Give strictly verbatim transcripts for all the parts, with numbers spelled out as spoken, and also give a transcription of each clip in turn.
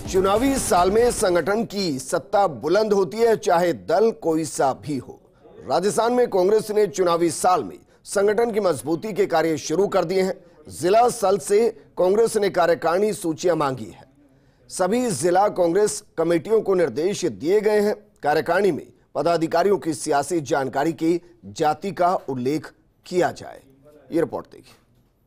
चुनावी साल में संगठन की सत्ता बुलंद होती है, चाहे दल कोई सा भी हो। राजस्थान में कांग्रेस ने चुनावी साल में संगठन की मजबूती के कार्य शुरू कर दिए हैं। जिला स्तर से कांग्रेस ने कार्यकारिणी सूचियां मांगी है। सभी जिला कांग्रेस कमेटियों को निर्देश दिए गए हैं। कार्यकारिणी में पदाधिकारियों की सियासी जानकारी की जाति का उल्लेख किया जाए। ये रिपोर्ट देखिए।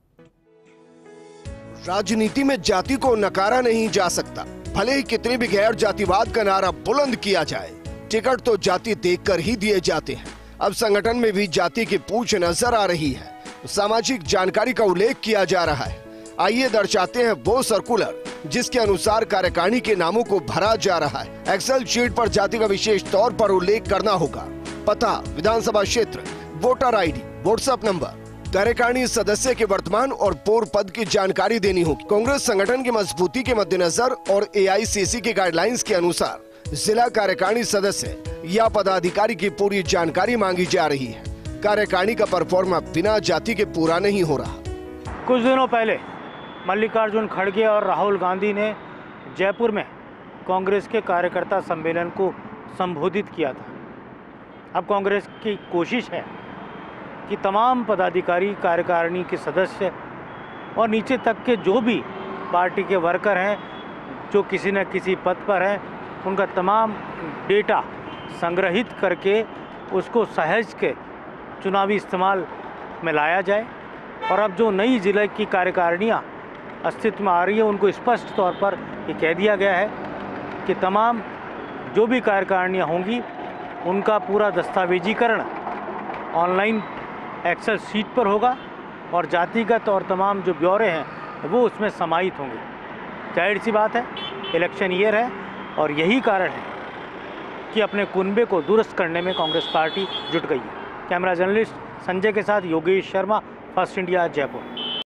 राजनीति में जाति को नकारा नहीं जा सकता, भले ही कितनी भी गैर जातिवाद का नारा बुलंद किया जाए, टिकट तो जाति देखकर ही दिए जाते हैं। अब संगठन में भी जाति की पूछ नजर आ रही है। सामाजिक जानकारी का उल्लेख किया जा रहा है। आइए दर्शाते हैं वो सर्कुलर जिसके अनुसार कार्यकारिणी के नामों को भरा जा रहा है। एक्सेल शीट पर जाति का विशेष तौर पर उल्लेख करना होगा। पता, विधानसभा क्षेत्र, वोटर आईडी, व्हाट्सएप नंबर, कार्यकारिणी सदस्य के वर्तमान और पूर्व पद की जानकारी देनी होगी। कांग्रेस संगठन की मजबूती के मद्देनजर और ए आई सी सी के गाइडलाइंस के अनुसार जिला कार्यकारिणी सदस्य या पदाधिकारी की पूरी जानकारी मांगी जा रही है। कार्यकारिणी का परफॉर्मा बिना जाति के पूरा नहीं हो रहा। कुछ दिनों पहले मल्लिकार्जुन खड़गे और राहुल गांधी ने जयपुर में कांग्रेस के कार्यकर्ता सम्मेलन को संबोधित किया था। अब कांग्रेस की कोशिश है कि तमाम पदाधिकारी, कार्यकारिणी के सदस्य और नीचे तक के जो भी पार्टी के वर्कर हैं, जो किसी न किसी पद पर हैं, उनका तमाम डेटा संग्रहित करके उसको सहज के चुनावी इस्तेमाल में लाया जाए। और अब जो नई जिले की कार्यकारिणियाँ अस्तित्व में आ रही है, उनको स्पष्ट तौर पर ये कह दिया गया है कि तमाम जो भी कार्यकारिणियाँ होंगी उनका पूरा दस्तावेजीकरण ऑनलाइन एक्सेल शीट पर होगा और जातिगत और तमाम जो ब्यौरे हैं वो उसमें समाहित होंगे। जाहिर सी बात है, इलेक्शन ईयर है और यही कारण है कि अपने कुनबे को दुरुस्त करने में कांग्रेस पार्टी जुट गई है। कैमरा जर्नलिस्ट संजय के साथ योगेश शर्मा, फर्स्ट इंडिया, जयपुर।